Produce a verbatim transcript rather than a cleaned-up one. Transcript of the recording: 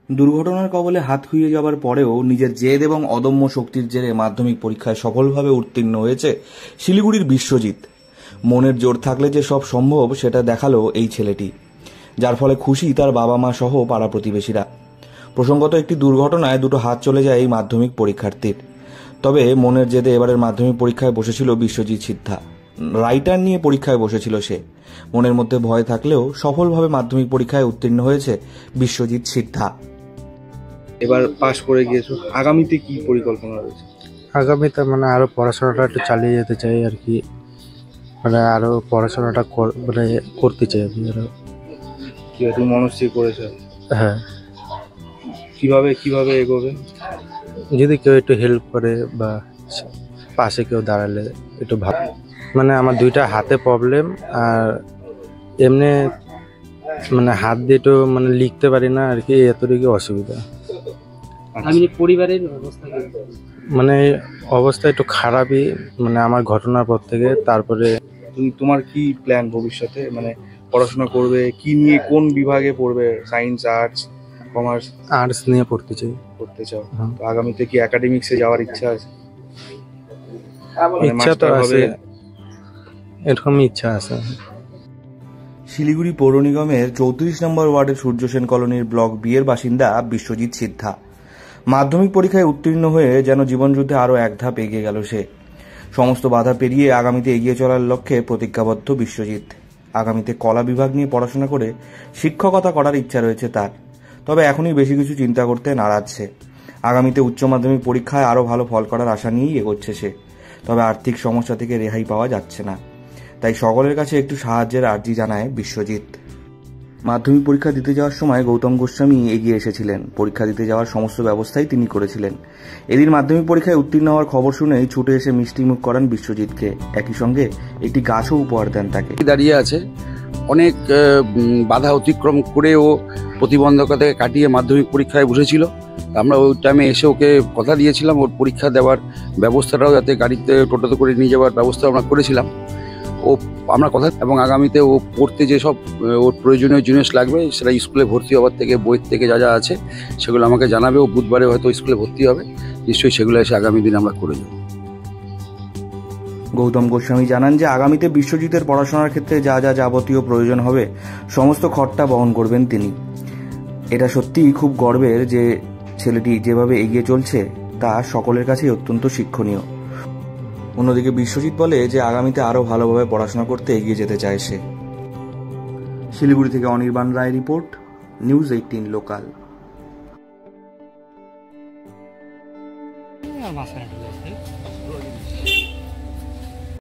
দুর্ঘটনার কবলে হাত খুইয়ে যাবার পরেও নিজের জেদ এবং অদম্য শক্তির জেরে মাধ্যমিক পরীক্ষায় সফলভাবে উত্তীর্ণ হয়েছে শিলিগুড়ির বিশ্বজিৎ। মনের জোর থাকলে যে সব সম্ভব সেটা দেখালো এই ছেলেটি, যার ফলে খুশি তার বাবা মা সহ পাড়া প্রতিবেশীরা। প্রসঙ্গত একটি দুর্ঘটনায় দুটো হাত চলে যায় এই মাধ্যমিক পরীক্ষার্থীর। তবে মনের জেদে এবারের মাধ্যমিক পরীক্ষায় বসেছিল বিশ্বজিৎ সিদ্ধা। রাইটার নিয়ে পরীক্ষায় বসেছিল সে। মনের মধ্যে ভয় থাকলেও সফলভাবে মাধ্যমিক পরীক্ষায় উত্তীর্ণ হয়েছে বিশ্বজিৎ সিদ্ধা। এবার পাশ করে গিয়েছো, আগামীতে কি পরিকল্পনা রয়েছে? আগামীতে মানে আরো পড়াশোনাটা একটু চালিয়ে যেতে চাই আর কি, মানে আরো পড়াশোনাটা মানে করতে চাই আমি আরো। কি তুমি মনস্থির করেছো? হ্যাঁ। কিভাবে কিভাবে এগোবে? যদি কেউ একটু হেল্প করে বা পাশে কেউ দাঁড়ালে একটু ভাব। মানে আমার দুইটা হাতে প্রবলেম, আর এমনি মানে হাত দিয়ে একটু মানে লিখতে পারি না আর কি, এতটুকু অসুবিধা। আমি পরিবারের অবস্থা মানে অবস্থা একটু খারাপই, মানে আমার ঘটনার পর থেকে। তারপরে তুমি তোমার কি প্ল্যান ভবিষ্যতে, মানে পড়াশোনা করবে কি নিয়ে, কোন বিভাগে পড়বে? Science, arts, commerce? আর্টস নিয়ে পড়তে চাই। পড়তে চাও? তো আগামীতে কি একাডেমিক্সে যাওয়ার ইচ্ছা আছে? ইচ্ছা তো আছে, এরকম ইচ্ছা আছে। শিলিগুড়ি পৌর নিগমের চৌত্রিশ নম্বর ওয়ার্ডের সূর্য সেন কলোনির ব্লক বি এর বাসিন্দা বিশ্বজিৎ সিদ্ধা। মাধ্যমিক পরীক্ষায় উত্তীর্ণ হয়ে যেন জীবনযুদ্ধে আরও এক ধাপ এগিয়ে গেল সে। সমস্ত বাধা পেরিয়ে আগামীতে এগিয়ে চলার লক্ষ্যে প্রতিজ্ঞাবদ্ধ বিশ্বজিৎ। আগামীতে কলা বিভাগ নিয়ে পড়াশোনা করে শিক্ষকতা করার ইচ্ছা রয়েছে তার। তবে এখনই বেশি কিছু চিন্তা করতে নারাজ সে। আগামীতে উচ্চ মাধ্যমিক পরীক্ষায় আরও ভালো ফল করার আশা নিয়েই এগোচ্ছে সে। তবে আর্থিক সমস্যা থেকে রেহাই পাওয়া যাচ্ছে না, তাই সকলের কাছে একটু সাহায্যের আর্জি জানায় বিশ্বজিৎ। মাধ্যমিক পরীক্ষা দিতে যাওয়ার সময় গৌতম গোস্বামী এগিয়ে এসেছিলেন। পরীক্ষা দিতে যাওয়ার সমস্ত ব্যবস্থাই তিনি করেছিলেন। এদিন মাধ্যমিক পরীক্ষায় উত্তীর্ণ হওয়ার খবর শুনেই ছুটে এসে মিষ্টি মুখ করান বিশ্বজিৎকে। একই সঙ্গে একটি গাছও উপহার দেন তাকে। দাঁড়িয়ে আছে, অনেক বাধা অতিক্রম করে ও প্রতিবন্ধকতাকে কাটিয়ে মাধ্যমিক পরীক্ষায় বসেছিল। আমরা ওই টাইমে এসে ওকে কথা দিয়েছিলাম ওর পরীক্ষা দেওয়ার ব্যবস্থাটাও, যাতে গাড়িতে টোটোতে করে নিয়ে যাওয়ার ব্যবস্থা আমরা করেছিলাম। ও আমরা কথা এবং আগামীতে ও পড়তে যেসব ওর প্রয়োজনীয় জিনিস লাগবে সেটা স্কুলে ভর্তি হওয়ার থেকে বইয়ের থেকে যা যা আছে সেগুলো আমাকে জানাবে। ও বুধবারে হয়তো স্কুলে ভর্তি হবে, নিশ্চয়ই সেগুলো এসে আগামী দিন আমরা করে দেব। গৌতম গোস্বামী জানান যে আগামীতে বিশ্বজিতের পড়াশোনার ক্ষেত্রে যা যা যাবতীয় প্রয়োজন হবে সমস্ত খরচা বহন করবেন তিনি। এটা সত্যিই খুব গর্বের যে ছেলেটি যেভাবে এগিয়ে চলছে তা সকলের কাছেই অত্যন্ত শিক্ষণীয়। অন্যদিকে বিশ্বজিৎ বলে যে আগামীতে আরও ভালোভাবে পড়াশোনা করতে এগিয়ে যেতে চায় সে। শিলিগুড়ি থেকে Anirban Roy report, news eighteen local.